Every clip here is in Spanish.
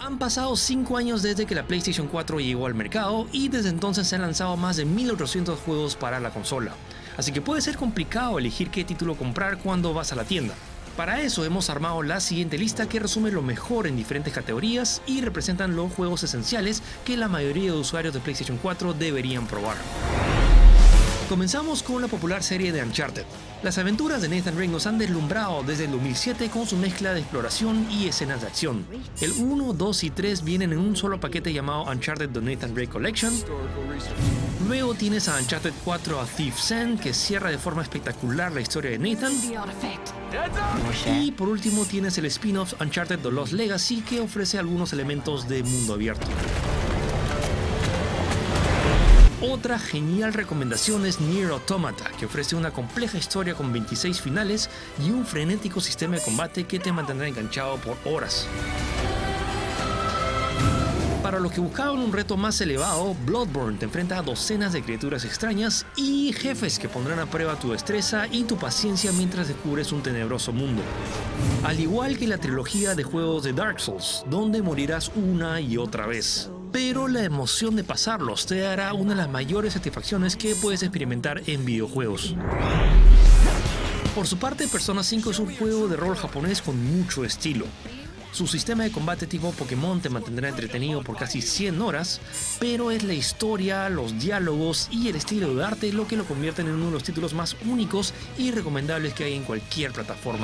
Han pasado 5 años desde que la PlayStation 4 llegó al mercado y desde entonces se han lanzado más de 1800 juegos para la consola, así que puede ser complicado elegir qué título comprar cuando vas a la tienda. Para eso hemos armado la siguiente lista que resume lo mejor en diferentes categorías y representan los juegos esenciales que la mayoría de usuarios de PlayStation 4 deberían probar. Comenzamos con la popular serie de Uncharted. Las aventuras de Nathan Drake nos han deslumbrado desde el 2007 con su mezcla de exploración y escenas de acción. El 1, 2 y 3 vienen en un solo paquete llamado Uncharted The Nathan Drake Collection. Luego tienes a Uncharted 4 A Thief's End, que cierra de forma espectacular la historia de Nathan. Y por último tienes el spin-off Uncharted The Lost Legacy, que ofrece algunos elementos de mundo abierto. Otra genial recomendación es Nier Automata, que ofrece una compleja historia con 26 finales y un frenético sistema de combate que te mantendrá enganchado por horas. Para los que buscaban un reto más elevado, Bloodborne te enfrenta a docenas de criaturas extrañas y jefes que pondrán a prueba tu destreza y tu paciencia mientras descubres un tenebroso mundo. Al igual que la trilogía de juegos de Dark Souls, donde morirás una y otra vez. Pero la emoción de pasarlos te dará una de las mayores satisfacciones que puedes experimentar en videojuegos. Por su parte, Persona 5 es un juego de rol japonés con mucho estilo. Su sistema de combate tipo Pokémon te mantendrá entretenido por casi 100 horas, pero es la historia, los diálogos y el estilo de arte lo que lo convierten en uno de los títulos más únicos y recomendables que hay en cualquier plataforma.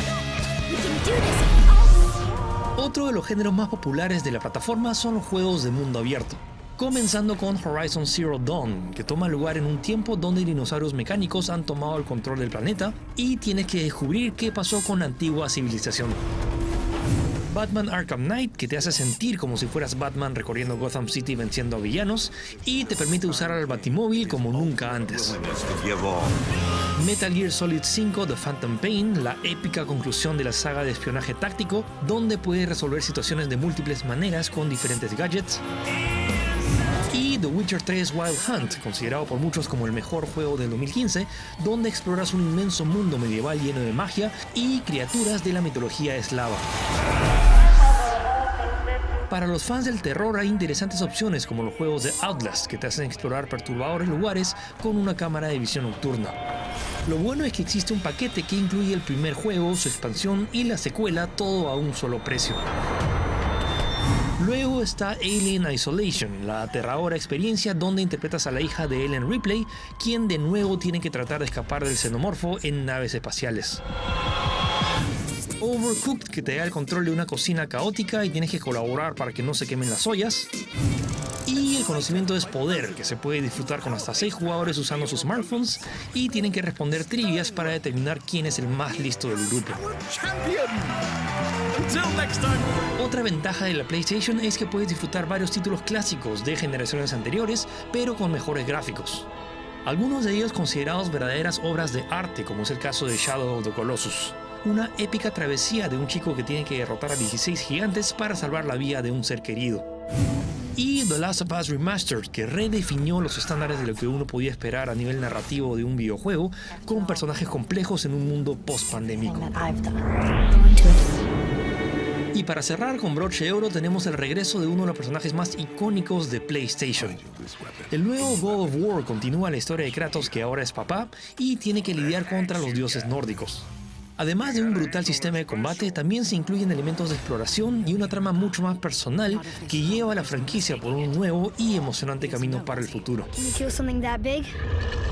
Otro de los géneros más populares de la plataforma son los juegos de mundo abierto. Comenzando con Horizon Zero Dawn, que toma lugar en un tiempo donde dinosaurios mecánicos han tomado el control del planeta y tienes que descubrir qué pasó con la antigua civilización. Batman Arkham Knight, que te hace sentir como si fueras Batman recorriendo Gotham City venciendo a villanos y te permite usar al Batimóvil como nunca antes. Metal Gear Solid 5 The Phantom Pain, la épica conclusión de la saga de espionaje táctico, donde puedes resolver situaciones de múltiples maneras con diferentes gadgets. Y The Witcher 3 Wild Hunt, considerado por muchos como el mejor juego del 2015, donde exploras un inmenso mundo medieval lleno de magia y criaturas de la mitología eslava. Para los fans del terror hay interesantes opciones como los juegos de Outlast, que te hacen explorar perturbadores lugares con una cámara de visión nocturna. Lo bueno es que existe un paquete que incluye el primer juego, su expansión y la secuela, todo a un solo precio. Luego está Alien Isolation, la aterradora experiencia donde interpretas a la hija de Ellen Ripley, quien de nuevo tiene que tratar de escapar del xenomorfo en naves espaciales. Overcooked, que te da el control de una cocina caótica y tienes que colaborar para que no se quemen las ollas. Y el conocimiento es poder, que se puede disfrutar con hasta 6 jugadores usando sus smartphones y tienen que responder trivias para determinar quién es el más listo del grupo. Otra ventaja de la PlayStation es que puedes disfrutar varios títulos clásicos de generaciones anteriores, pero con mejores gráficos. Algunos de ellos considerados verdaderas obras de arte, como es el caso de Shadow of the Colossus. Una épica travesía de un chico que tiene que derrotar a 16 gigantes para salvar la vida de un ser querido. Y The Last of Us Remastered, que redefinió los estándares de lo que uno podía esperar a nivel narrativo de un videojuego, con personajes complejos en un mundo post-pandémico. Y para cerrar con broche de oro tenemos el regreso de uno de los personajes más icónicos de PlayStation. El nuevo God of War continúa la historia de Kratos, que ahora es papá y tiene que lidiar contra los dioses nórdicos. Además de un brutal sistema de combate, también se incluyen elementos de exploración y una trama mucho más personal que lleva a la franquicia por un nuevo y emocionante camino para el futuro.